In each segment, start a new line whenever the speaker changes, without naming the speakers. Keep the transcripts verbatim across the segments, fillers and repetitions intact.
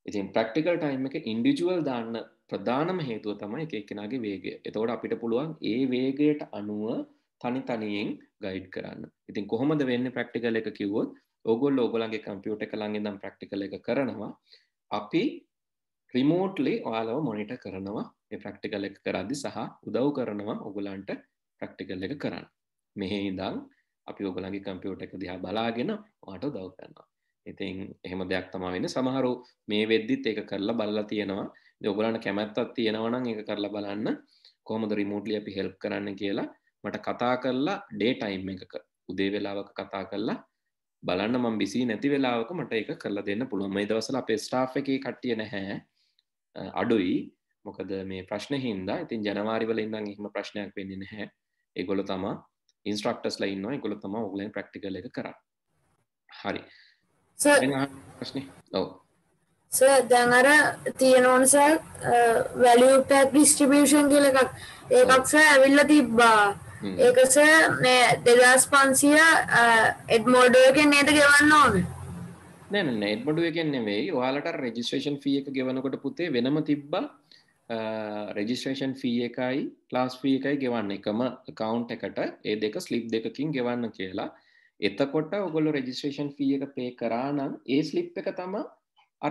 ඉතින් practical time එක individual දාන්න ප්‍රධානම හේතුව තමයි එක එක්කෙනාගේ වේගය. එතකොට අපිට පුළුවන් ඒ වේගයට අනුව තනි තනියෙන් ගයිඩ් කරන්න. ඉතින් කොහොමද වෙන්නේ ප්‍රැක්ටිකල් එක කිව්වොත් ඕගොල්ලෝ ඕගොල්ලන්ගේ කම්පියුටර් එක ළඟ ඉඳන් ප්‍රැක්ටිකල් එක කරනවා. අපි රිමෝට්ලි ඔයාලව මොනිටර් කරනවා ඒ ප්‍රැක්ටිකල් එක කරද්දි සහ උදව් කරනවා ඕගොල්ලන්ට ප්‍රැක්ටිකල් එක කරන්න. මෙහි ඉඳන් අපි ඕගොල්ලන්ගේ කම්පියුටර් එක දිහා බලාගෙන ඔයාලට උදව් කරනවා. ඉතින් එහෙම දෙයක් තමයි වෙන්නේ. සමහරව මේ වෙද්දිත් ඒක කරලා බලලා තියෙනවා. ඉතින් ඔයගොල්ලන්ට කැමැත්තක් තියෙනවා නම් ඒක කරලා බලන්න. කොහොමද රිමෝට්ලි අපි හෙල්ප් කරන්න කියලා මට කතා කරලා ඩේ ටයිම් එකක උදේ වෙලාවක කතා කරලා බලන්න මම බිසි නැති වෙලාවක මට ඒක කරලා දෙන්න පුළුවන්. මේ දවස්වල අපේ ස්ටාෆ් එකේ කට්ටිය නැහැ. අඩුයි. මොකද මේ ප්‍රශ්නේ හින්දා. ඉතින් ජනවාරි වල ඉඳන් එහෙම ප්‍රශ්නයක් වෙන්නේ නැහැ. ඒගොල්ලෝ තමයි ඉන්ස්ට්‍රක්ටර්ස්ලා ඉන්නවා. ඒගොල්ලෝ තමයි ඕගොල්ලන් ප්‍රැක්ටිකල් එක කරන්නේ. හරි.
සර්
ප්‍රශ්නේ. ඔව්.
සර් දැන් අර තියෙනවනේ සර් වැලියු පැක් ඩිස්ට්‍රිබියුෂන් කියලා එකක්. ඒකක් සර් ඇවිල්ලා තිබ්බා. ඒක සර් මේ දෙදාස් පන්සිය එඩ්මෝඩ් එකෙන් නේද ගෙවන්න ඕනේ?
නෑ නෑ නෑ එඩ්මෝඩ් එකෙන් නෙවෙයි. ඔයාලට රෙජිස්ට්‍රේෂන් ෆී එක ගෙවනකොට පුතේ වෙනම තිබ්බා රෙජිස්ට්‍රේෂන් ෆී එකයි ක්ලාස් ෆී එකයි ගෙවන්න එකම account එකට ඒ දෙක ස්ලිප් දෙකකින් ගෙවන්න කියලා. එතකොට ඔයගොල්ලෝ රෙජිස්ට්‍රේෂන් ෆී එක පේ කරා නම් ඒ ස්ලිප් එක තමයි අර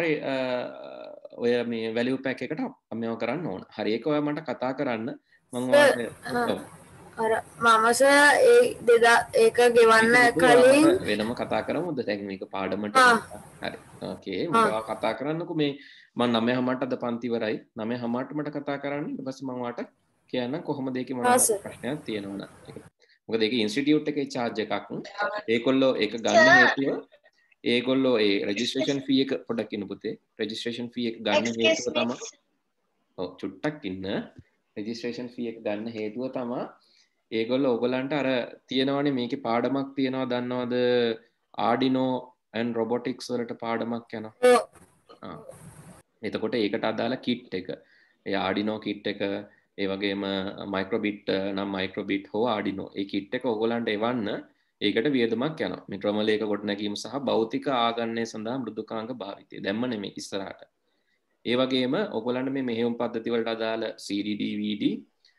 ඔය මේ වැලියු පැක් එකට මේව කරන්න ඕන. හරි ඒක ඔයා මට කතා කරන්න මම ඔයාලට
අර මම සර් ඒ දෙදා ඒක ගෙවන්න කලින්
වෙනම කතා කරමුද දැන් මේක පාඩමට හරි ඕකේ මම කතා කරන්නකෝ මේ මම නවය හමාරට අද පන්ති ඉවරයි නවය හමාරට මට කතා කරන්න ඊට පස්සේ මම ඔයාලට කියන්නම් කොහොමද ඒකේ මොනවද ප්‍රශ්නයක් තියෙනවද මොකද ඒක ඉන්ස්ටිටියුට් එකේ charge එකක් ඒගොල්ලෝ ඒක ගන්න හේතුව ඒගොල්ලෝ ඒ රෙජිස්ට්‍රේෂන් ෆී එක පොඩ්ඩක් ඉන්න පුතේ රෙජිස්ට්‍රේෂන් ෆී එක ගන්න හේතුව තමයි ඔව් චුට්ටක් ඉන්න රෙජිස්ට්‍රේෂන් ෆී එක ගන්න හේතුව තමයි ඒගොල්ලෝ ඔයගලන්ට අර තියෙනවනේ මේකේ පාඩමක් තියෙනවා දන්නවද Arduino and robotics වලට පාඩමක් යනවා ආ එතකොට ඒකට අදාළ කිට් එක ඒ Arduino කිට් එක ඒ වගේම මයික්‍රෝබිට් නම් මයික්‍රෝබිට් හෝ Arduino ඒ කිට් එක ඔයගලන්ට එවන්න ඒකට වියදමක් යනවා මේ ක්‍රමලේඛ ගොඩනැගීම සහ භෞතික ආගණනය සඳහා මෘදුකාංග භාවිතය දැම්ම නෙමෙයි ඉස්සරහට ඒ වගේම ඔයගලන්ට මේ මෙහෙයුම් පද්ධති වලට අදාළ C D D V D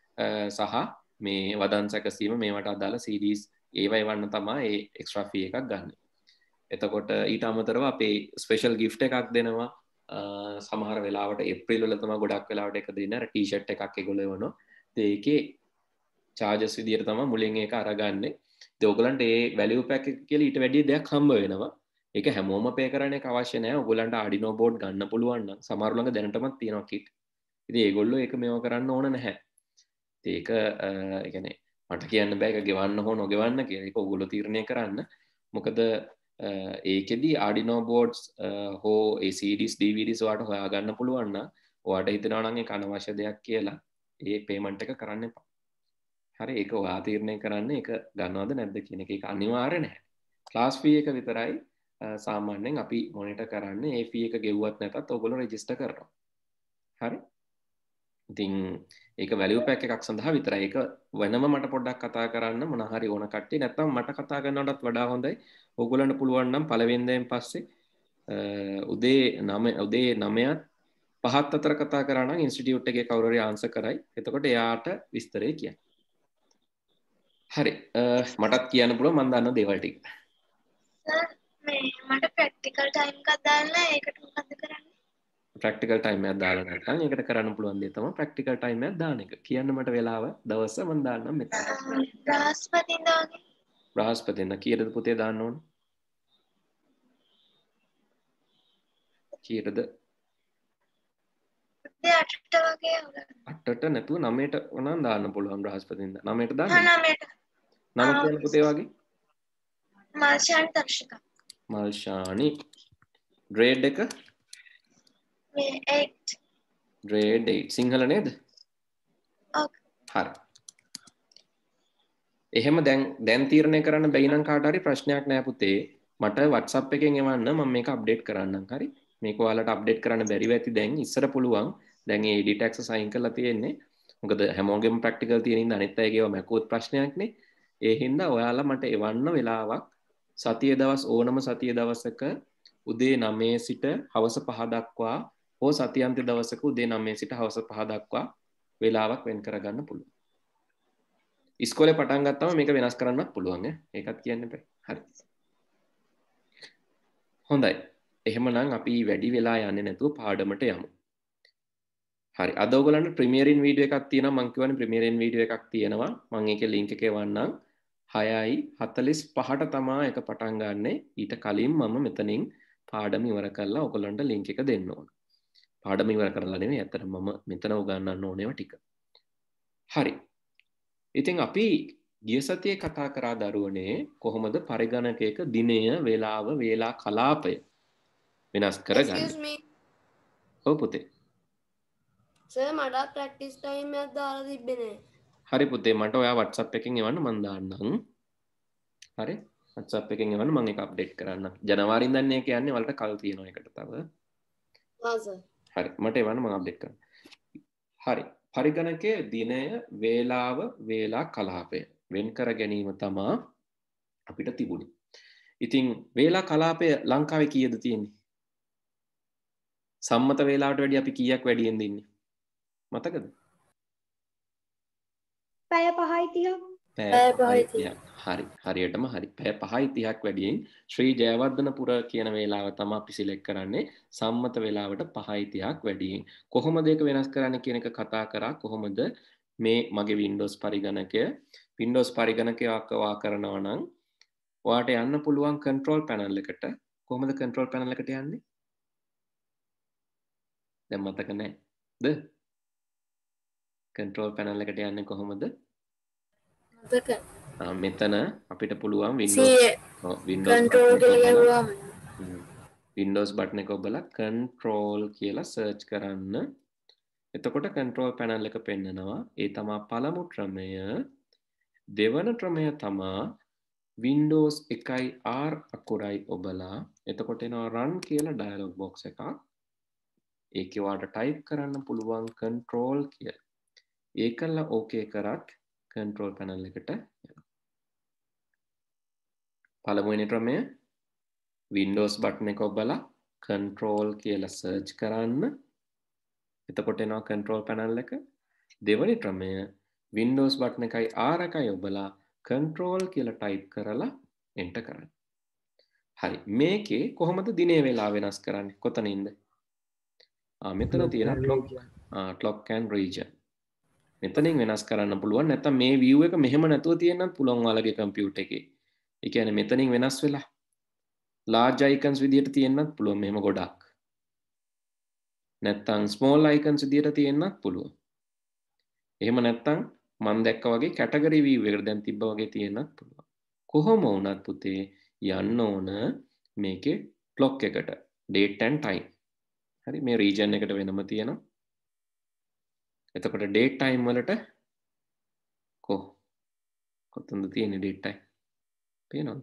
සහ මේ වදන් සැකසීම මේවට අදාළ සීඩීස් ඒවා එවන්න තමයි ඒ එක්ස්ට්‍රා ෆී එකක් ගන්න. එතකොට ඊට අමතරව අපේ ස්පෙෂල් ගිෆ්ට් එකක් දෙනවා. සමහර වෙලාවට ඒප්‍රිල් වල තමයි ගොඩක් වෙලාවට එක දෙන්න අර ටී-ෂර්ට් එකක් ඒගොල්ලෝ එවනවා. ඒකේ charges විදියට තමයි මුලින් ඒක අරගන්නේ. ඉතින් ඔයගලන්ට ඒ වැලියු පැක් එක කියලා ඊට වැඩිය දෙයක් හම්බ වෙනවා. ඒක හැමෝම පේ කරන්න එක අවශ්‍ය නැහැ. ඔයගලන්ට Arduino board ගන්න පුළුවන් නම් සමහර ළඟ දැනටමත් තියෙනවා කිට්. ඉතින් ඒගොල්ලෝ ඒක මේව කරන්න ඕන නැහැ. ඒක ඒ කියන්නේ මට කියන්න බෑ ඒක ගෙවන්න හෝ නොගෙවන්න කියලා. ඒක ඔයගොල්ලෝ තීරණය කරන්න. මොකද ඒකෙදි Arduino boards හෝ ඒ C Ds D V Ds ඔයාලට හොයාගන්න පුළුවන් නම් ඔයාලට හිතෙනවා නම් ඒක අනවශ්‍ය දෙයක් කියලා ඒ පේමන්ට් එක කරන්න එපා. හරි ඒක ඔයා තීරණය කරන්න ඒක ගන්නවද නැද්ද කියන එක. ඒක අනිවාර්ය නැහැ. ක්ලාස් ෆී එක විතරයි සාමාන්‍යයෙන් අපි මොනිටර් කරන්නේ. ඒ ෆී එක ගෙවුවත් නැතත් ඔයගොල්ලෝ රෙජිස්ටර් කරනවා. හරි ඉතින් ඒක වැලියු පැක් එකක් සඳහා විතරයි. ඒක වෙනම මට පොඩ්ඩක් කතා කරන්න මොන හරි ඕන කට්ටිය නැත්නම් මට කතා කරනවටත් වඩා හොඳයි. ඕගොල්ලන්ට පුළුවන් නම් පළවෙනිදෙන් පස්සේ උදේ නවය උදේ නවයත් පහත් අතර කතා කරා නම් ඉන්ස්ටිටියුට් එකේ කවුරු හරි ආන්සර් කරයි. එතකොට එයාට විස්තරය කියන්න. හරි මටත් කියන්න පුළුවන් මම දන්න දේවල් ටික.
සර් මේ මට ප්‍රැක්ටිකල් ටයිම් එකක් දාන්න ඒකට මොකද කරන්නේ?
ප්‍රැක්ටිකල් ටයිම් එකක් දාලා නැත්නම් ඒකට කරන්න පුළුවන් දේ තමයි ප්‍රැක්ටිකල් ටයිම් එකක් දාන එක. කියන්න මට වෙලාව දවස මම දාන්නම් මෙතන.
බ්‍රහස්පතින්දා වගේ.
බ්‍රහස්පතින්දා කීයටද පුතේ දාන්න ඕන? කීයටද?
අටට වගේ
අටට නැතුව නවයට උනන් දාන්න පුළුවන් බ්‍රහස්පතින්දා. නවයට දාන්න.
හා නවයට.
නම කියන පුතේ වගේ?
මල්ෂාන් දර්ශිකා.
මල්ෂානි. ග්‍රේඩ් එක?
මේ eight.
ග්‍රේඩ් eight සිංහල නේද?
ඔව්.
හරි. එහෙම දැන් දැන් තීරණය කරන්න බැයි නම් කාට හරි ප්‍රශ්නයක් නෑ පුතේ. මට WhatsApp එකෙන් එවන්න මම මේක අප්ඩේට් කරන්නම්. හරි? මේක ඔයාලට අප්ඩේට් කරන්න බැරිව ඇති දැන් ඉස්සර පුළුවන්. දැන් මේ edit access අයින් කරලා තියෙන්නේ. මොකද හැමෝගෙම ප්‍රැක්ටිකල් තියෙන ඉඳ අනිත් අයගේව මැකුවොත් ප්‍රශ්නයක් නේ. ඒ හින්දා ඔයාලා මට එවන්න වෙලාවක් සතිය දවස් ඕනම සතිය දවසක උදේ නවය සිට හවස පහ දක්වා හෝ සතියන්ත දවසක උදේ නවය සිට හවස පහ දක්වා වේලාවක් වෙන් කරගන්න පුළුවන්. ඉස්කෝලේ පටන් ගත්තම මේක වෙනස් කරන්නත් පුළුවන් ඈ. ඒකත් කියන්න එපා. හරි. හොඳයි. එහෙමනම් අපි වැඩි වෙලා යන්නේ නැතුව පාඩමට යමු. හරි. අද ඔයගලන්ට ප්‍රීමියරින් වීඩියෝ එකක් තියෙනවා. මම කියවනේ ප්‍රීමියරින් වීඩියෝ එකක් තියෙනවා. මම ඒකේ link එක එවන්නම්. හයයි හතළිස් පහට තමා එක පටන් ගන්නෙ. ඊට කලින් මම මෙතනින් පාඩම ඉවර කරලා ඔයගලන්ට link එක දෙන්න ඕන. පාඩම ඉවර කරලා නෙමෙයි. ඇත්තටම මම මෙතන උගන්වන්න ඕනේව ටික. හරි. ඉතින් අපි ගිය සතියේ කතා කරා දරුවනේ කොහොමද පරිගණකයක දිනය, වේලාව, වේලා කලාපය වෙනස් කරගන්නේ.
Excuse me.
ඔව් පුතේ.
සර් මට ප්‍රැක්ටිස් ටයිම් එකක් දාලා තිබ්බේ නෑ.
හරි පුතේ මට ඔයා WhatsApp එකෙන් එවන්න මම දාන්නම්. හරි. WhatsApp එකෙන් එවන්න මම ඒක අප්ඩේට් කරන්නම්. ජනවාරින් දන්නේ කියන්නේ වලට කල් තියෙනවා එකට තව.
ආ සර්.
හරි. මට එවන්න මම අප්ඩේට් කරන්න. හරි. පරිගණකයේ දිනය, වේලාව, වේලා කලාපය වෙන් කර ගැනීම තමා අපිට තිබුණේ. ඉතින් වේලා කලාපය ලංකාවේ කීයද තියෙන්නේ? සම්මත වේලාවට වැඩි අපි කීයක් වැඩියෙන් දින්නේ? මතකද?
පැය පහයි තිහක්.
පැය පහයි තිහක්. හරි. හරියටම හරි. පැය පහයි තිහක් වැඩියෙන් ශ්‍රී ජයවර්ධනපුර කියන වේලාව තමයි අපි සිලෙක්ට් කරන්නේ. සම්මත වේලාවට පහයි තිහක් වැඩියෙන්. කොහොමද ඒක වෙනස් කරන්නේ කියන එක කතා කරා. කොහොමද මේ මගේ Windows පරිගණකය Windows පරිගණකය වා කරනවා නම් ඔයාට යන්න පුළුවන් control panel එකට. කොහොමද control panel එකට යන්නේ? දැන් මතක නැද්ද? control panel එකට යන්නේ කොහොමද?
මතක.
ආ මෙතන අපිට පුළුවන් Windows ඔව් Windows
control කියලා ගිහුවාම
Windows button එක ඔබලා control කියලා search කරන්න. එතකොට control panel එක පෙන්නනවා. ඒ තමා පළමු ක්‍රමය. දෙවන ක්‍රමය තමා Windows එකයි R අකුරයි ඔබලා. එතකොට එනවා run කියලා dialog box එකක්. ඒකේ ඔයාලට type කරන්න පුළුවන් control කියලා. ඒකල okay කරත් control panel එකට යනවා. පළමුවෙනි ක්‍රමය Windows button එක ඔබලා control කියලා search කරන්න. එතකොට එනවා control panel එක. දෙවෙනි ක්‍රමය Windows button එකයි R එකයි ඔබලා control කියලා type කරලා enter කරන්න. හරි. මේකේ කොහොමද දිනේ වේලාව වෙනස් කරන්නේ? කොතනින්ද? ආ මෙතන තියෙන clock ආ clock and region. මෙතනින් වෙනස් කරන්න පුළුවන්. නැත්නම් මේ view එක මෙහෙම නැතුව තියෙන්නත් පුළුවන් ඔයාලගේ computer එකේ. ඒ කියන්නේ මෙතනින් වෙනස් වෙලා large icons විදියට තියෙන්නත් පුළුවන් මෙහෙම ගොඩක්. නැත්නම් small icons විදියට තියෙන්නත් පුළුවන්. එහෙම නැත්නම් මම දැක්කා වගේ category view එකට දැන් තිබ්බා වගේ තියෙන්නත් පුළුවන්. කොහොම වුණත් පුතේ යන්න ඕන මේකේ clock එකට date and time. හරි මේ region එකට වෙනම තියෙනවා. එතකොට date time වලට කො කොතනද තියෙන්නේ date time? පේනවද?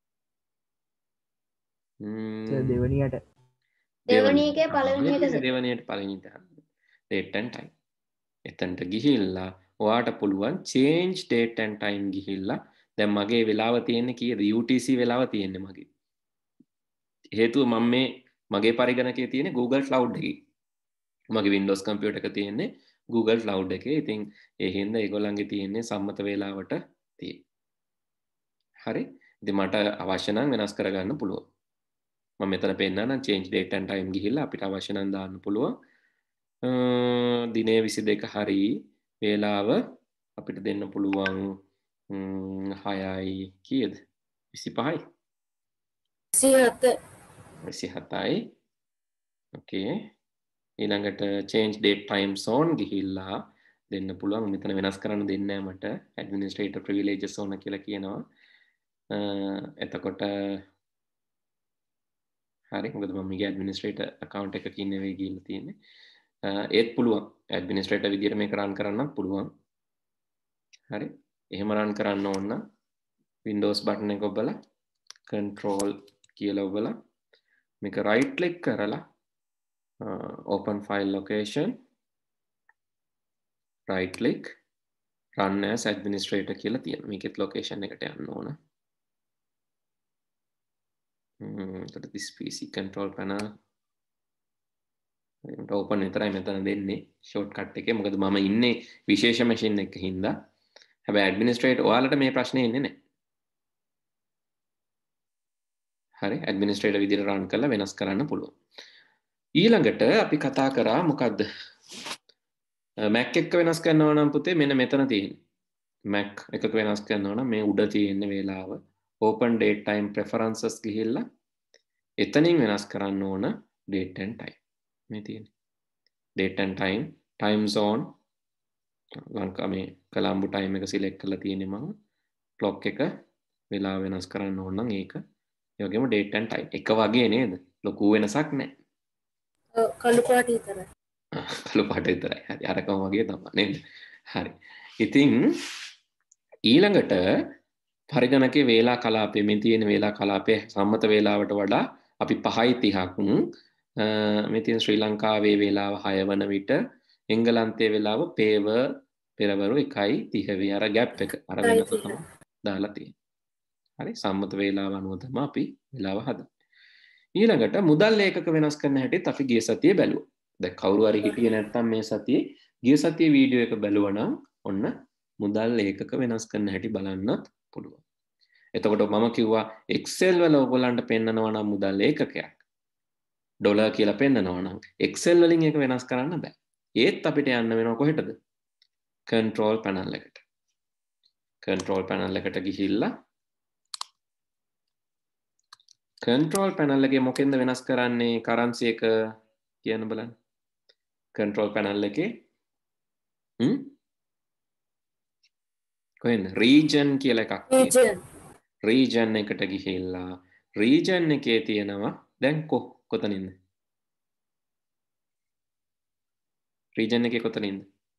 දෙවනියට
දෙවනි එකේ පළවෙනි එක සර්.
දෙවනියට පළවෙනි එක. date and time. එතනට ගිහිල්ලා ඔයාට පුළුවන් change date and time ගිහිල්ලා දැන් මගේ වෙලාව තියෙන්නේ කීයද? U T C වෙලාව තියෙන්නේ මගේ. හේතුව මම මේ මගේ පරිගණකයේ තියෙන්නේ Google Cloud එකේ. මගේ Windows computer එක තියෙන්නේ Google Cloud එකේ. ඉතින් ඒ හින්දා ඒගොල්ලන්ගේ තියෙන්නේ සම්මත වේලාවට තියෙන්නේ. හරි. ඉතින් මට අවශ්‍ය නම් වෙනස් කරගන්න පුළුවන්. මම මෙතන පෙන්නනවා change date and time ගිහිල්ලා අපිට අවශ්‍ය නම් දාන්න පුළුවන්. දිනේ විසි දෙක හරි වේලාව අපිට දෙන්න පුළුවන් හයයි කීයද? විසි පහයි. විසි හතයි. ඕකේ. ඊළඟට change date time zone ගිහිල්ලා දෙන්න පුළුවන්. මෙතන වෙනස් කරන්න දෙන්නේ නැහැ මට. administrator privileges zone කියලා කියනවා. එතකොට හරි මොකද මම මේක administrator account එකකින් නෙවෙයි ගිහිල්ලා තියෙන්නේ. ඒත් පුළුවන් administrator විදියට මේක run කරන්නත් පුළුවන්. හරි. එහෙම run කරන්න ඕන නම් Windows button එක ඔබලා control කියලා ඔබලා මේක right click කරලා uh, open file location right click run as administrator කියලා තියෙනවා. මේකෙත් location එකට යන්න ඕන. එතකොට this P C control panel මට ඕපන් විතරයි මෙතන දෙන්නේ ෂෝට්කට් එකේ. මොකද මම ඉන්නේ විශේෂ මැෂින් එකක හින්දා. හැබැයි ඇඩ්මිනිස්ට්‍රේටර් ඔයාලට මේ ප්‍රශ්නේ එන්නේ නැහැ. හරි ඇඩ්මිනිස්ට්‍රේටර් විදිහට රන් කරලා වෙනස් කරන්න පුළුවන්. ඊළඟට අපි කතා කරා මොකද්ද? Mac එක වෙනස් කරනවා නම් පුතේ මෙන්න මෙතන තියෙන්නේ. Mac එකක වෙනස් කරනවා නම් මේ උඩ තියෙන වේලාව open date time preferences ගිහිල්ලා එතනින් වෙනස් කරන්න ඕන date and time. මේ තියෙන්නේ. date and time time zone Lanka මේ කොළඹ time එක select කරලා තියෙන්නේ මම. clock එක වේලාව වෙනස් කරන්න ඕන නම් ඒක. ඒ වගේම date and time එක වගේ නේද? ලොකු වෙනසක් නැහැ.
ඔව් කළු පාට විතරයි.
කළු පාට විතරයි. හරි අරකම වගේ තමයි නේද? හරි. ඉතින් ඊළඟට පරිගණකයේ වේලා කලාපයේ මේ තියෙන වේලා කලාපයේ සම්මත වේලාවට වඩා අපි පහයි තිහක් මේ තියෙන ශ්‍රී ලංකාවේ වේලාව හය වන විට එංගලන්තයේ වේලාව පේව පෙරවරු එකයි තිහ වේ අර ગેප් එක අර වෙනස තමයි දාලා තියෙන්නේ. හරි සම්මත වේලාව අනුව තමයි අපි වේලාව හදන්නේ. ඊළඟට මුදල් ඒකක වෙනස් කරන හැටිත් අපි ගිය සතියේ බැලුවා. දැන් කවුරු හරි හිටියේ නැත්නම් මේ සතියේ ගිය සතියේ වීඩියෝ එක බැලුවා නම් ඔන්න මුදල් ඒකක වෙනස් කරන හැටි බලන්නත් පුළුවන්. එතකොට මම කිව්වා Excel වල ඔයගොල්ලන්ට පෙන්නනවා නම් මුදල් ඒකකයක් ඩොලර් කියලා පෙන්නනවා නම් Excel වලින් ඒක වෙනස් කරන්න බෑ. ඒත් අපිට යන්න වෙනවා කොහෙටද? control panel එකට. control panel එකට ගිහිල්ලා control panel එකේ මොකෙන්ද වෙනස් කරන්නේ currency එක කියන්න බලන්න. control panel එකේ හ්ම් කොහෙන්ද region කියලා එකක් තියෙනවා. region එකට ගිහිල්ලා region එකේ තියෙනවා දැන් කො කොතනින්ද? region එකේ කොතනින්ද?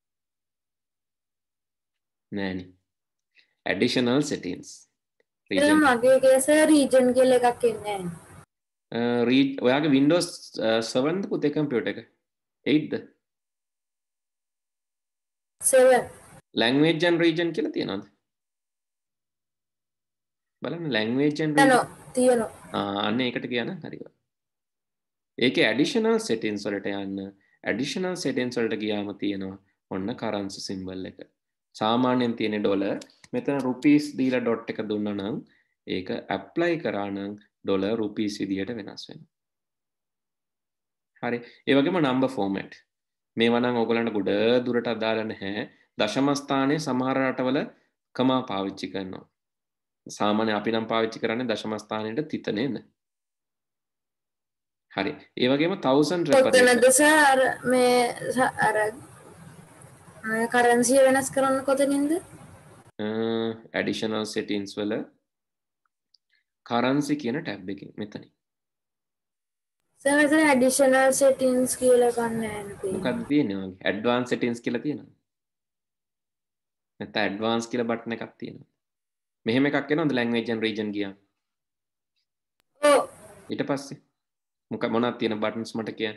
නෑනේ. additional settings.
region මගේ කේසේ region කියලා එකක් එන්නේ
නැහැ. ඔයාගේ Windows seven ද පුතේ කම්පියුටර් එක? eight the?
seven.
language and region කියලා තියෙනවද? බලන්න language and region
තියෙනවා.
ආ අන්න ඒකට කියන්න හරියට. ඒකේ additional settings වලට යන්න additional settings වලට ගියාම තියෙනවා ඔන්න currency symbol එක. සාමාන්‍යයෙන් තියෙන ඩොලර් මෙතන rupees දීලා dot එක දුන්නා නම් ඒක apply කරා නම් ඩොලර් rupees විදියට වෙනස් වෙනවා. හරි. ඒ වගේම number format. මේවා නම් ඔයගලන්ට ගොඩ දුරට අදාළ නැහැ. දශම ස්ථානයේ සමහර රටවල කමා පාවිච්චි කරනවා. සාමාන්‍ය අපි නම් පාවිච්චි කරන්නේ දශම ස්ථානයේ තිත නේද? හරි. ඒ වගේම thousand
reparation මේ අර මේ currency වෙනස් කරන්න කොතනින්ද?
additional settings වල currency කියන tab එකකින් මෙතනින්.
සර් මෙතන additional settings කියලා ගන්න නැහැ.
මොකක්ද තියෙන්නේ වගේ? advanced settings කියලා තියෙනවා. නැත්නම් advanced කියලා බටන් එකක් තියෙනවා. මෙහෙම එකක් එනවද language and region ගියාම?
ඔව්.
ඊට පස්සේ මොකක් මොනවද තියෙන buttons මට කියන්න.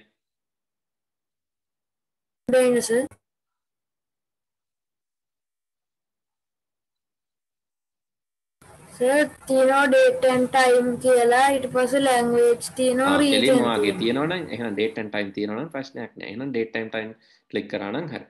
දෙන්න සර්. සර් තියෙනවා date and time කියලා ඊට පස්සේ language තියෙනවා region
තියෙනවා. ආ එළිම තියෙනවා නම් එහෙනම් date and time තියෙනවා නම් ප්‍රශ්නයක් නෑ. එහෙනම් date and time ක්ලික් කරා නම් හරි.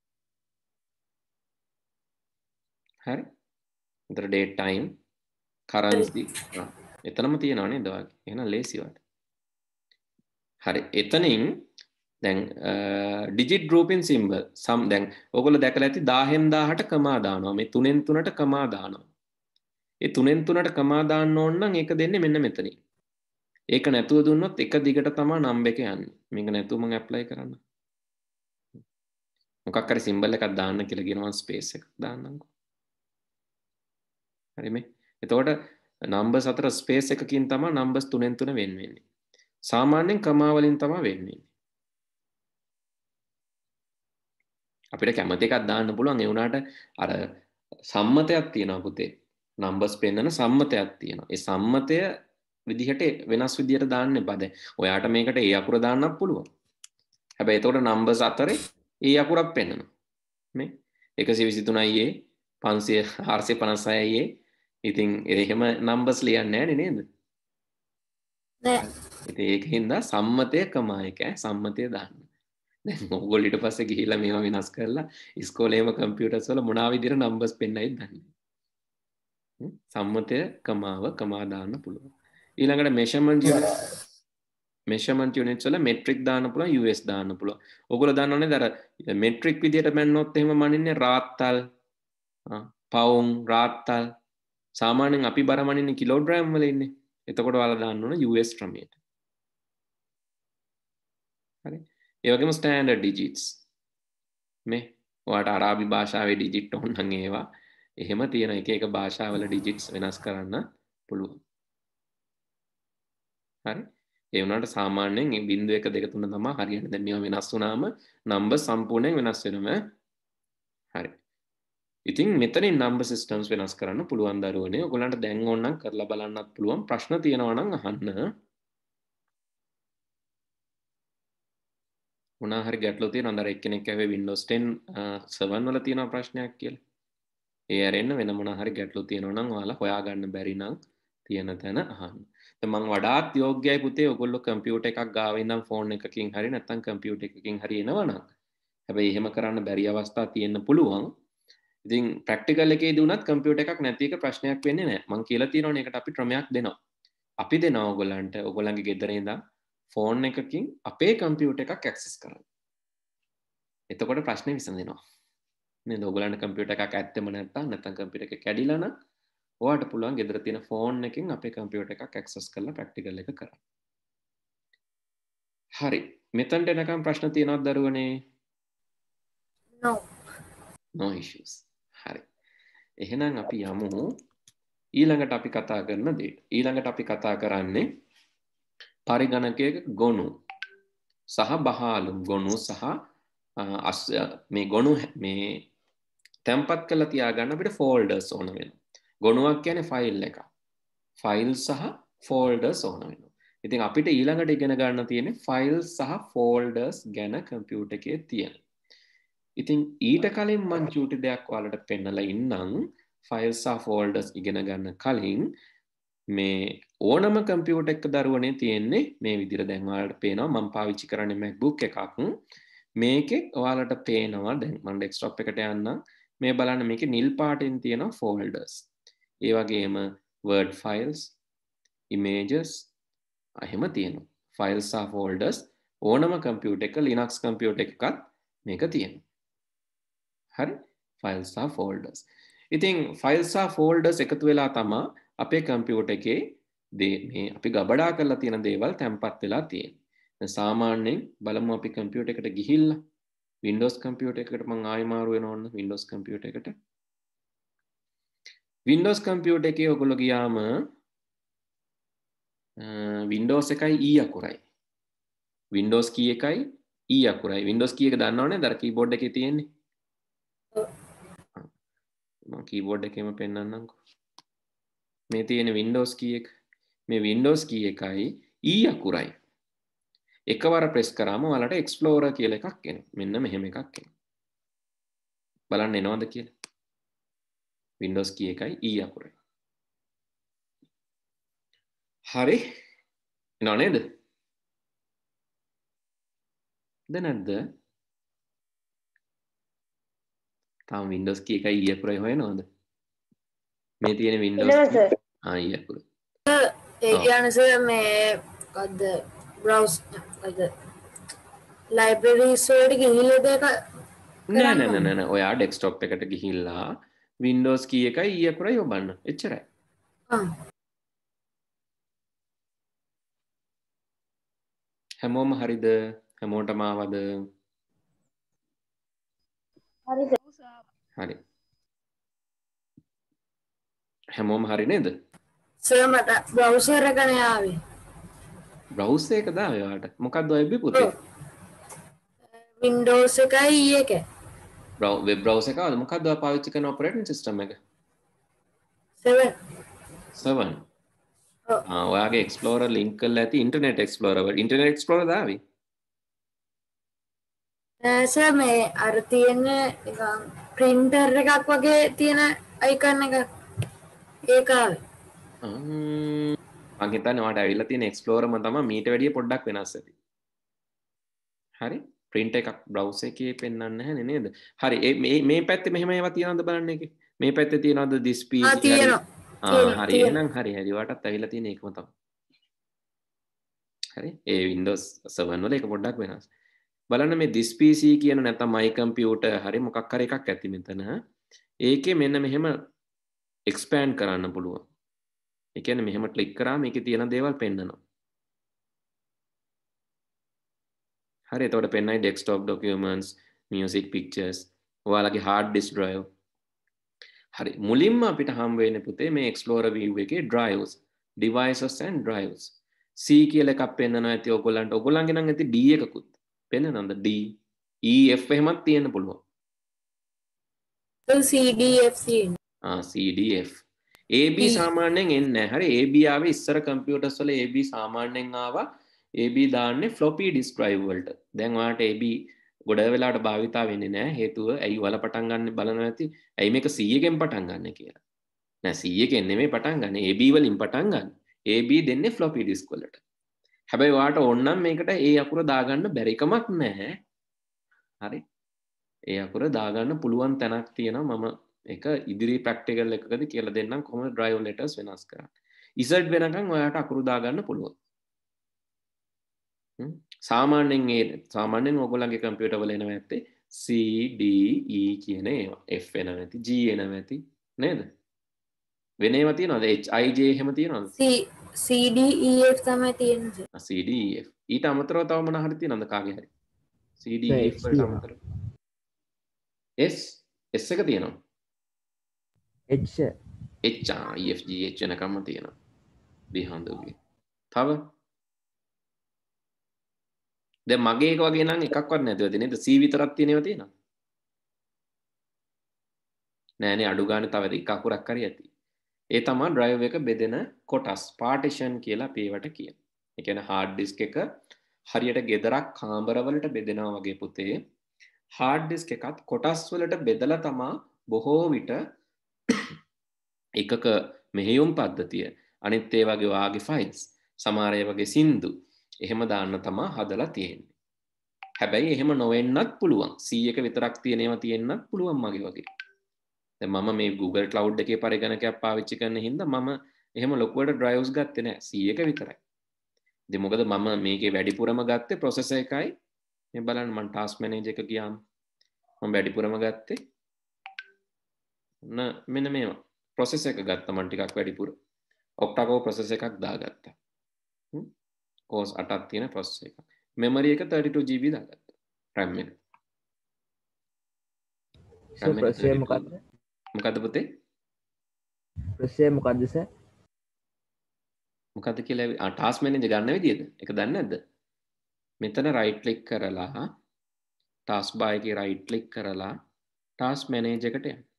හරි. එතන date time currency එතනම තියෙනවා නේද ඔයාගේ? එහෙනම් ලේසි වට. හරි. එතනින් දැන් digit grouping symbol සම් දැන් ඔයගොල්ලෝ දැකලා ඇති දහයෙන් දහයට කමා දානවා. මේ තුනෙන් තුනට කමා දානවා. ඒ තුනෙන් තුනට කමා දාන්න ඕන නම් ඒක දෙන්නේ මෙන්න මෙතනින්. ඒක නැතුව දුන්නොත් එක දිගට තමයි නම්බර් එක යන්නේ. මේක නැතුව මම ඇප්ලයි කරන්න. මොකක් හරි සිම්බල් එකක් දාන්න කියලා කියනවා ස්පේස් එකක් දාන්නම්කෝ. හරි මේ. එතකොට නම්බර්ස් අතර ස්පේස් එකකින් තමයි නම්බර්ස් තුනෙන් තුන වෙන් වෙන්නේ. සාමාන්‍යයෙන් කමා වලින් තමයි වෙන් වෙන්නේ. අපිට කැමති එකක් දාන්න පුළුවන්. ඒ වුණාට අර සම්මතයක් තියෙනවා පුතේ. නම්බර්ස් පෙන්නන සම්මතයක් තියෙනවා. ඒ සම්මතය විදිහට වෙනස් විදිහට දාන්න එපා. දැන් ඔයාට මේකට ඒ අකුර දාන්නත් පුළුවන්. හැබැයි එතකොට නම්බර්ස් අතරේ ඒ අකුරක් පෙන්නනවා. මේ එකසිය විසිතුනයි ඒ පන්සිය හාරසිය පනස් හයයි ඒ ඉතින් එහෙම නම්බර්ස් ලියන්නේ නැහැ නේද?
නෑ.
ඉතින් ඒකින්ද සම්මතය කමායක සම්මතය දාන්න. දැන් ඕගොල්ලෝ ඊට පස්සේ ගිහිල්ලා මේවා වෙනස් කරලා ඉස්කෝලේම කම්පියුටර්ස් වල මොනවා විදිහට නම්බර්ස් පෙන්නයිද දන්නේ. සම්මතය කමාව කමා දාන්න පුළුවන්. ඊළඟට මෙෂර්මන්ට් යුනිට් මෙෂර්මන්ට් යුනිට්ස් වල මෙට්‍රික් දාන්න පුළුවන් යූ එස් දාන්න පුළුවන්. ඕගොල්ලෝ දන්නවනේ අර මෙට්‍රික් විදියට මැන්නොත් එහෙම මනින්නේ රාත්තල් පවුම් රාත්තල් සාමාන්‍යයෙන් අපි බර මනින්නේ කිලෝග්‍රෑම් වල ඉන්නේ. එතකොට ඔයාලා දාන්න ඕන යූ එස් ක්‍රමයට. හරි. ඒ වගේම ස්ටෑන්ඩඩ් ඩිජිට්ස් මේ ඔයාලට අරාබි භාෂාවේ ඩිජිට් ඕන නම් ඒවා එහෙම තියෙන එක එක භාෂාවල ඩිජිට්ස් වෙනස් කරන්න පුළුවන්. හරි. ඒ වුණාට සාමාන්‍යයෙන් මේ බිංදුව එක දෙක තුන තමයි හරියන්නේ. දැන් මේවා වෙනස් වුණාම නම්බර් සම්පූර්ණයෙන් වෙනස් වෙනවා. හරි. ඉතින් මෙතනින් නම්බර් සිස්ටම්ස් වෙනස් කරන්න පුළුවන් දරුවනේ. ඔයගොල්ලන්ට දැන් ඕනනම් කරලා බලන්නත් පුළුවන්. ප්‍රශ්න තියෙනවා නම් අහන්න. මොනවා හරි ගැටලු තියෙනවද? අර එක්කෙනෙක් ඇහුවේ Windows ten seven වල තියෙන ප්‍රශ්නයක් කියලා. ඒ ඇරෙන්න වෙන මොනවා හරි ගැටලු තියෙනවා නම් ඔයාලා හොයාගන්න බැරි නම් තියෙන තැන අහන්න. දැන් මම වඩාත් යෝග්‍යයි පුතේ ඔයගොල්ලෝ කම්පියුටර් එකක් ගාව ඉඳන් ෆෝන් එකකින් හරි නැත්නම් කම්පියුටර් එකකින් හරි එනවනම් හැබැයි එහෙම කරන්න බැරි අවස්ථා තියෙන්න පුළුවන්. ඉතින් ප්‍රැක්ටිකල් එකේදී උනත් කම්පියුටර් එකක් නැති එක ප්‍රශ්නයක් වෙන්නේ නැහැ. මම කියලා තියෙනවනේ ඒකට අපි ක්‍රමයක් දෙනවා. අපි දෙනවා ඔයගොල්ලන්ට ඔයගොල්ලන්ගේ ගෙදර ඉඳන් ෆෝන් එකකින් අපේ කම්පියුටර් එකක් ඇක්සස් කරන්න. එතකොට ප්‍රශ්නේ විසඳෙනවා. නේද? ඔයගොල්ලන්ට කම්පියුටර් එකක් ඇත්තෙම නැත්නම් නැත්නම් කම්පියුටර් එක කැඩිලා නම් ඔයාලට පුළුවන් ගෙදර තියෙන ෆෝන් එකකින් අපේ කම්පියුටර් එකක් ඇක්සස් කරලා ප්‍රැක්ටිකල් එක කරන්න. හරි. මෙතනට එනකම් ප්‍රශ්න තියෙනවද දරුවනේ?
no
no issues. හරි. එහෙනම් අපි යමු ඊළඟට අපි කතා කරන දේ. ඊළඟට අපි කතා කරන්නේ පරිගණකයක ගොනු සහ බහාලුම් ගොනු සහ මේ ගොනු මේ තැම්පත් කරලා තියාගන්න අපිට ෆෝල්ඩර්ස් ඕන වෙනවා. ගොනුවක් කියන්නේ ෆයිල් එකක්. ෆයිල් සහ ෆෝල්ඩර්ස් ඕන වෙනවා. ඉතින් අපිට ඊළඟට ඉගෙන ගන්න තියෙන්නේ ෆයිල් සහ ෆෝල්ඩර්ස් ගැන කම්පියුටර් එකේ තියෙන. ඉතින් ඊට කලින් මම චූටි දෙයක් ඔයාලට පෙන්නලා ඉන්නම්. ෆයිල් සහ ෆෝල්ඩර්ස් ඉගෙන ගන්න කලින් මේ ඕනම කම්පියුටර් එක දරුවනේ තියෙන්නේ මේ විදිහට. දැන් ඔයාලට පේනවා මම පාවිච්චි කරන්නේ MacBook එකක්. මේකේ ඔයාලට පේනවා දැන් මම ඩෙස්ක්ටොප් එකට යන්නම්. මේ බලන්න මේකේ නිල් පාටින් තියෙන ෆෝල්ඩර්ස්. ඒ වගේම Word files, images එහෙම තියෙනවා. files සහ folders ඕනම කම්පියුටර් එක Linux කම්පියුටර් එකකත් මේක තියෙනවා. හරි? files සහ folders. ඉතින් files සහ folders එකතු වෙලා තමයි අපේ කම්පියුටර් එකේ මේ අපි ගබඩා කරලා තියෙන දේවල් තැම්පත් වෙලා තියෙන්නේ. දැන් සාමාන්‍යයෙන් බලමු අපි කම්පියුටර් එකට ගිහිල්ලා Windows කම්පියුටර් එකකට මම ආයෙ මාරු වෙනවා ඕන Windows කම්පියුටර් එකට. Windows කම්පියුටර් එකේ ඔයගොල්ලෝ ගියාම Windows එකයි E අකුරයි. Windows key එකයි E අකුරයි. Windows key එක දන්නවනේ අර keyboard එකේ තියෙන්නේ. මම keyboard එකේම පෙන්නන්නම්කෝ. මේ තියෙන Windows key එක. මේ Windows key එකයි E අකුරයි. එකවර ප්‍රෙස් කරාම ඔයාලට Explorer කියලා එකක් එනවා. මෙන්න මෙහෙම එකක් එනවා. බලන්න එනවද කියලා. Windows key එකයි E අකුරයි. හරි. එනව නේද? දැන් නැද්ද? තාම Windows key එකයි E අකුරයි හොයනවද? මේ තියෙන Windows ආ E අකුර.
ඒ කියන්නේ සර් මේ මොකද්ද browse මොකද්ද libraries වලට ගිහිල්ලා දෙක
නෑ නෑ නෑ නෑ ඔයා ඩෙස්ක්ටොප් එකට ගිහිල්ලා Windows key එකයි E අකුරයි ඔබන්න. එච්චරයි.
ආ
හැමෝම හරිද? හැමෝටම ආවද?
හරි
හරි. හැමෝම හරි නේද?
සර් මට browser එක නෑ ආවේ.
browser එක දා ඔයාලට. මොකක්ද ඔය පුතේ?
Windows එකයි E එක.
web browser එකද මොකක්ද ඔයා පාවිච්චි කරන operating system එක?
seven.
seven. ආ ඔයාගේ Explorer link කරලා ඇති Internet Explorer වල. Internet Explorer දාවි?
නෑ සර් මේ අර තියෙන නිකන් printer එකක් වගේ තියෙන icon එක ඒක ආවේ.
මං හිතන්නේ ඔයාලට ඇවිල්ලා තියෙන එක්ස්ප්ලෝරර්ම තමයි මීට වැඩිය පොඩ්ඩක් වෙනස් ඇති. හරි print එකක් browser එකේ පෙන්වන්නේ නැහැ නේද? හරි මේ මේ පැත්තේ මෙහෙම ඒවා තියනවද බලන්න එකේ. මේ පැත්තේ තියනවද this P C
ආ තියෙනවා.
ආ හරි එහෙනම් හරි හරි ඔයාටත් ඇවිල්ලා තියෙන එකම තමයි. හරි ඒ Windows seven වල එක පොඩ්ඩක් වෙනස්. බලන්න මේ this P C කියන නැත්නම් my computer හරි මොකක් හරි එකක් ඇති මෙතන. ඒකේ මෙන්න මෙහෙම expand කරන්න පුළුවන්. ඒ කියන්නේ මෙහෙම ක්ලික් කරාම මේකේ තියෙන දේවල් පෙන්නනවා. හරි එතකොට පෙන්නයි desktop documents, music pictures, ඔයාලගේ hard disk drive. හරි මුලින්ම අපිට හම් වෙන්නේ පුතේ මේ explorer view එකේ drives, devices and drives. C කියලා එකක් පෙන්නනවා ඇති ඔයගොල්ලන්ට. ඔයගොල්ලන්ගේ නම් ඇති D එකකුත්. පෙන්නනවද D, E, F එහෙමත් තියෙන්න පුළුවන්.
C D F C
ආ C D F. A B සාමාන්‍යයෙන් එන්නේ නැහැ. හරි A B ආවේ ඉස්සර කම්පියුටර්ස් වල A B සාමාන්‍යයෙන් ආවා. A B දාන්නේ floppy disk drive වලට. දැන් ඔයාලට A B ගොඩ වෙලාවට භාවිතා වෙන්නේ නැහැ. හේතුව ඇයි වල පටන් ගන්න බලනවා ඇති. ඇයි මේක C එකෙන් පටන් ගන්න කියලා. නෑ C එකෙන් නෙමෙයි පටන් ගන්න. A B වලින් පටන් ගන්න. A B දෙන්නේ floppy disk වලට. හැබැයි ඔයාලට ඕන නම් මේකට ඒ අකුර දාගන්න බැරි කමක් නැහැ. හරි. ඒ අකුර දාගන්න පුළුවන් තැනක් තියෙනවා. මම ඒක ඉදිරි ප්‍රැක්ටිකල් එකකදී කියලා දෙන්නම් කොහොමද drive letters වෙනස් කරන්නේ. Z වෙනකන් ඔයාලට අකුරු දාගන්න පුළුවන්. සාමාන්‍යයෙන් ඒ සාමාන්‍යයෙන් ඔයගොල්ලන්ගේ කම්පියුටර් වල එනවා ඇත්තේ C D E කියන ඒවා. F එනවා ඇති, G එනවා ඇති නේද? වෙන ඒවා තියනවද? H I J එහෙම තියනවද?
C C D E F තමයි තියෙන්නේ.
C D E F. ඊට අමතරව තව මොන හරි තියනවද කාගේ හරි? C D E F වලට අමතරව. S S එක තියෙනවා.
H
H E F G H වෙනකම්ම තියෙනවා. බිහන්දුගේ. තව දැන් මගේ එක වගේ නම් එකක්වත් නැතුවද නේද? C විතරක් තියෙනවා තියෙනවා. නෑ නේ අඩු ගානේ තව එක අකුරක් හරි ඇති. ඒ තමයි drive එක බෙදෙන කොටස් partition කියලා අපි ඒවට කියනවා. ඒ කියන්නේ hard disk එක හරියට ගෙදරක් කාමරවලට බෙදෙනවා වගේ පුතේ hard disk එකත් කොටස් වලට බෙදලා තමයි බොහෝ විට එකක මෙහෙයුම් පද්ධතිය අනිත් ඒ වගේ වාගේ files සමහර ඒ වගේ සින්දු එහෙම දාන්න තමයි හදලා තියෙන්නේ. හැබැයි එහෙම නොවෙන්නත් පුළුවන්. C එක විතරක් තියෙන ඒවා තියෙන්නත් පුළුවන් මගේ වගේ. දැන් මම මේ Google Cloud එකේ පරිගණකයක් පාවිච්චි කරන හින්දා මම එහෙම ලොකුවට drives ගත්තේ නැහැ. C එක විතරයි. ඉතින් මොකද මම මේකේ වැඩිපුරම ගත්තේ processor එකයි. මේ බලන්න මම task manager එක ගියාම මම වැඩිපුරම ගත්තේ න මෙන්න මේවා. processor එක ගත්තා මම ටිකක් වැඩිපුර. octa-core processor එකක් දාගත්තා. හ්ම්. cores අටක් තියෙන processor එකක්. memory එක thirty-two G B දාගත්තා. RAM එක.
processor මොකක්ද?
මොකද්ද පුතේ?
processor මොකද්ද සර්?
මොකද්ද කියලා ආ task manager ගන්න විදියද? ඒක දන්නේ නැද්ද? මෙතන right click කරලා task bar එකේ right click කරලා task manager එකට යන්න.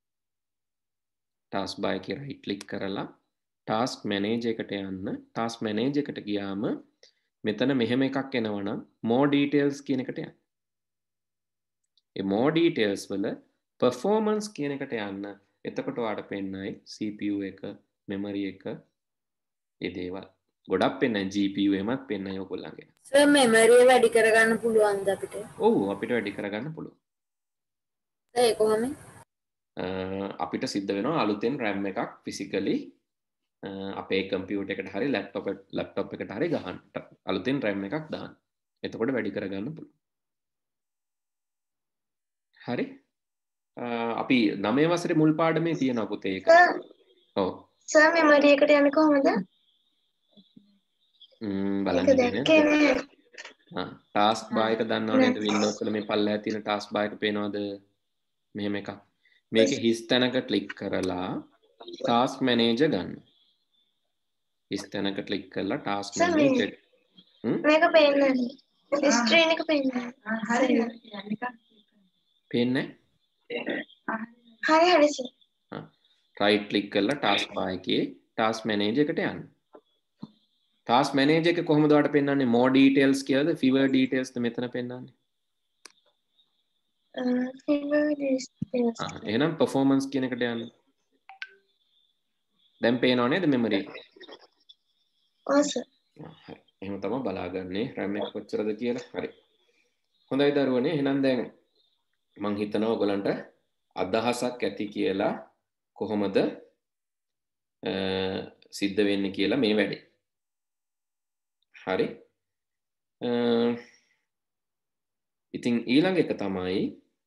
task bar එකේ right click කරලා task manager එකට යන්න. task manager එකට ගියාම මෙතන මෙහෙම එකක් එනවනම් more details කියන එකට යන්න. ඒ more details වල performance කියන එකට යන්න. එතකොට ඔයාලට පෙන්නයි C P U එක, memory එක, ඒ දේවල්. ගොඩක් පෙන්නයි G P U එහෙමත් පෙන්නයි ඔයගොල්ලන්ගේ.
සර් මෙමරිය වැඩි කරගන්න පුළුවන්ද අපිට?
ඔව් අපිට වැඩි කරගන්න පුළුවන්.
ඒ කොහොමද?
අපිට සිද්ධ වෙනවා අලුතෙන් RAM එකක් physically අපේ කම්පියුටර් එකට හරි ලැප්ටොප් ලැප්ටොප් එකට හරි ගහන්න. අලුතෙන් RAM එකක් දාන්න. එතකොට වැඩි කරගන්න පුළුවන්. හරි? අපි නවය වසරේ මුල් පාඩමේ තියෙනවා පුතේ ඒක. ඔව්.
සර් මෙමරි එකට යන්නේ කොහොමද?
ම්ම් බලන්න ඉන්නේ. ආ ටාස්ක් බාර් එක දන්නව නේද Windows වල මේ පල්ලෙහා තියෙන ටාස්ක් බාර් එක පේනවද? මෙහෙම එකක්. මේකේ හිස් තැනක ක්ලික් කරලා ටාස්ක් මැනේජර් ගන්න. හිස් තැනක ක්ලික් කරලා ටාස්ක් මැනේජර්.
මේක පේන්නේ නැහැ. ස්ක්‍රීන් එක පේන්නේ නැහැ.
පේන්නේ
හරි හරි සර්.
ආ රයිට් ක්ලික් කරලා ටාස්ක් බාර් එකේ ටාස්ක් මැනේජර් එකට යන්න. ටාස්ක් මැනේජර් එක කොහොමද ඔයාලට පෙන්වන්නේ more details කියලාද fewer details ද මෙතන පෙන්වන්නේ?
fewer details.
ආ එහෙනම් performance කියන එකට යන්න. දැන් පේනව නේද memory එක?
ඔව් සර්.
හරි. එහෙම තමයි බලාගන්නේ RAM එක කොච්චරද කියලා. හරි. හොඳයි දරුවනේ. එහෙනම් දැන් මං හිතනවා ඔයගලන්ට අදහසක් ඇති කියලා කොහොමද සිද්ධ වෙන්නේ කියලා මේ වැඩේ. හරි. ඉතින් ඊළඟ එක තමයි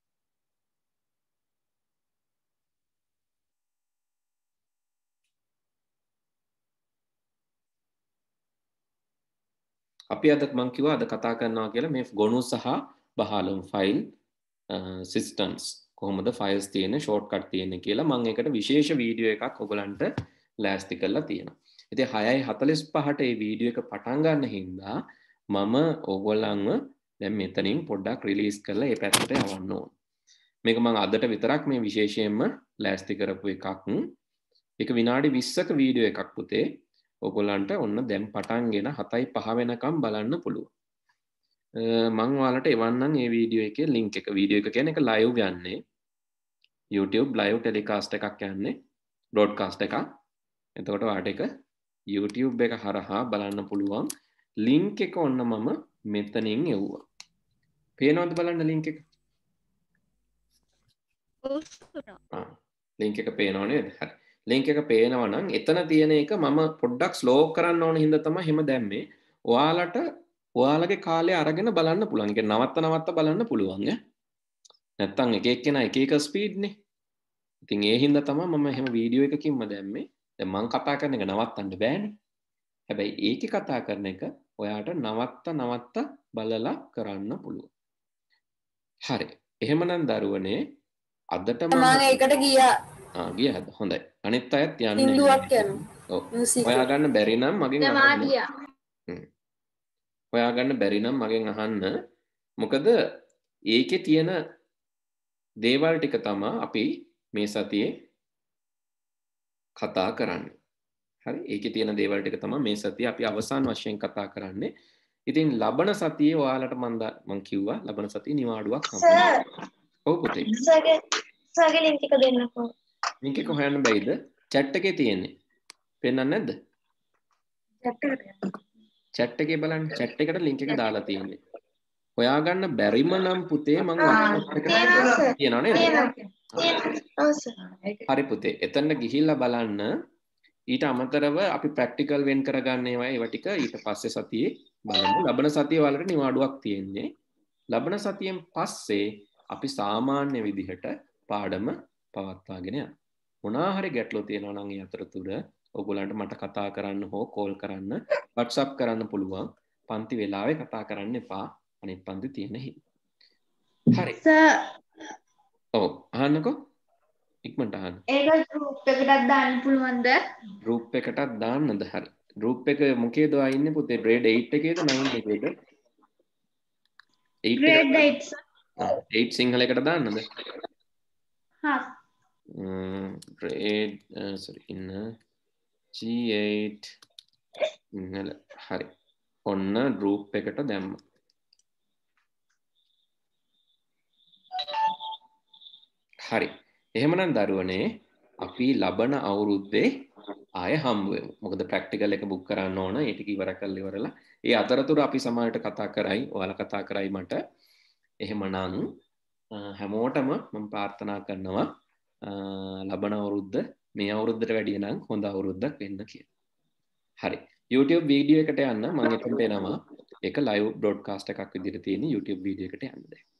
අපි අද මං කිව්වා අද කතා කරනවා කියලා මේ ගොනු සහ බහලුම් ෆයිල් සිස්ටම්ස් කොහොමද ෆයිල්ස් තියෙන්නේ ෂෝට්කට් තියෙන්නේ කියලා මම ඒකට විශේෂ වීඩියෝ එකක් ඔයගලන්ට ලෑස්ති කරලා තියෙනවා. ඉතින් හයයි හතළිස් පහට මේ වීඩියෝ එක පටන් ගන්න හින්දා මම ඕගොල්ලන්ව දැන් මෙතනින් පොඩ්ඩක් රිලීස් කරලා මේ පැත්තට යවන්න ඕන. මේක මම අදට විතරක් මේ විශේෂයෙන්ම ලෑස්ති කරපු එකක්. ඒක විනාඩි විස්සක වීඩියෝ එකක් පුතේ. ඔයගොල්ලන්ට ඔන්න දැන් පටන්ගෙන හතයි පහ වෙනකම් බලන්න පුළුවන්. මං ඔයාලට එවන්නම් මේ වීඩියෝ එකේ link එක. වීඩියෝ එක කියන්නේ ඒක live ගන්නේ. YouTube live telecast එකක් යන්නේ. broadcast එකක්. එතකොට ඔයාලට ඒක YouTube එක හරහා බලන්න පුළුවන්. link එක ඔන්න මම මෙතනින් එව්වා. පේනවද බලන්න link එක?
ඔව් සර්.
ආ link එක පේනව නේද? හරි. link එක පේනවා නම් එතන තියෙන එක මම පොඩ්ඩක් slow කරන්න ඕන හින්දා තමයි එහෙම දැම්මේ. ඔයාලට ඔයාලගේ කාලය අරගෙන බලන්න පුළුවන්. ඒක නවත්ත නවත්ත බලන්න පුළුවන් ඈ. නැත්තම් එක එක්කෙනා එක එක ස්පීඩ් නේ. ඉතින් ඒ හින්දා තමයි මම එහෙම වීඩියෝ එකකින්ම දැම්මේ. දැන් මම කතා කරන එක නවත්තන්න බෑනේ. හැබැයි ඒකේ කතා කරන එක ඔයාට නවත්ත නවත්ත බලලා කරන්න පුළුවන්. හරි. එහෙමනම් දරුවනේ අදට
මම ඒකට ගියා.
ආ ගියාද? හොඳයි. අනිත් අයත් යන්න.
හින්දුවක් යනවා.
ඔව්. හොයා ගන්න බැරි නම් මගෙන් අහන්න.
ගියා.
හ්ම්. හොයා ගන්න බැරි නම් මගෙන් අහන්න. මොකද ඒකේ තියෙන දේවල් ටික තමයි අපි මේ සතියේ කතා කරන්නේ. හරි. ඒකේ තියෙන දේවල් ටික තමයි මේ සතියේ අපි අවසාන වශයෙන් කතා කරන්නේ. ඉතින් ලබන සතියේ ඔයාලට මම මම කිව්වා ලබන සතියේ නිවාඩුවක් හම්බුනා. ඔව් පුතේ.
සර්ගේ සර්ගේ link එක දෙන්නකෝ.
link එක හොයන්න බැයිද? chat එකේ තියෙන්නේ. පෙන්නන්නේ නැද්ද? chat එකේ බලන්න. chat එකට link එක දාලා තියෙන්නේ. හොයාගන්න බැරිම නම් පුතේ මම WhatsApp එකට කියනවා නේද?
ඔව් සර්.
හරි පුතේ. එතන ගිහිල්ලා බලන්න. ඊට අමතරව අපි ප්‍රැක්ටිකල් වෙන් කරගන්න ඒවා ඒවා ටික ඊට පස්සේ සතියේ බලමු. ලබන සතියේ වලට නිවාඩුවක් තියෙන්නේ. ලබන සතියෙන් පස්සේ අපි සාමාන්‍ය විදිහට පාඩම පවත්වාගෙන යනවා. මොනවා හරි ගැටලු තියෙනවා නම් ඒ අතරතුර ඔයගොල්ලන්ට මට කතා කරන්න හෝ කෝල් කරන්න WhatsApp කරන්න පුළුවන්. පන්ති වෙලාවේ කතා කරන්න එපා. අනිත් පන්ති තියෙන හින්දා. හරි.
සර්
ඔව් අහන්නකෝ. ඉක්මනට අහන්න.
ඒක group එකකට දාන්න පුළුවන්ද?
group එකටත් දාන්නද? හරි. group එක මොකේද ආ ඉන්නේ පුතේ? grade eight එකේද nine එකේද? eight
grade eight sir.
eight Sinhala එකට දාන්නද?
හා.
grade uh, sorry in G eight Sinhala. හරි. ඔන්න group එකට දැම්මා. හරි. එහෙමනම් දරුවනේ අපි ලබන අවුරුද්දේ ආය හම්බ වෙමු. මොකද ප්‍රැක්ටිකල් එක බුක් කරන්න ඕන. ඒ ටික ඉවර කරලා ඉවරලා. ඒ අතරතුර අපි සමාජයට කතා කරයි, ඔයාලා කතා කරයි මට. එහෙමනම් හැමෝටම මම ප්‍රාර්ථනා කරනවා ලබන අවුරුද්ද මේ අවුරුද්දට වැඩිය නම් හොඳ අවුරුද්දක් වෙන්න කියලා. හරි. YouTube වීඩියෝ එකට යන්න මම එතනට එනවා. ඒක live broadcast එකක් විදිහට තියෙන YouTube වීඩියෝ එකට යන්න දැන්.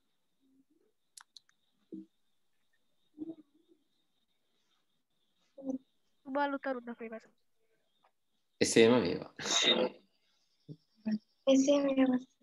බාලුතරුද ෆේමස්.
එසේම වේවා.
එසේම වේවා.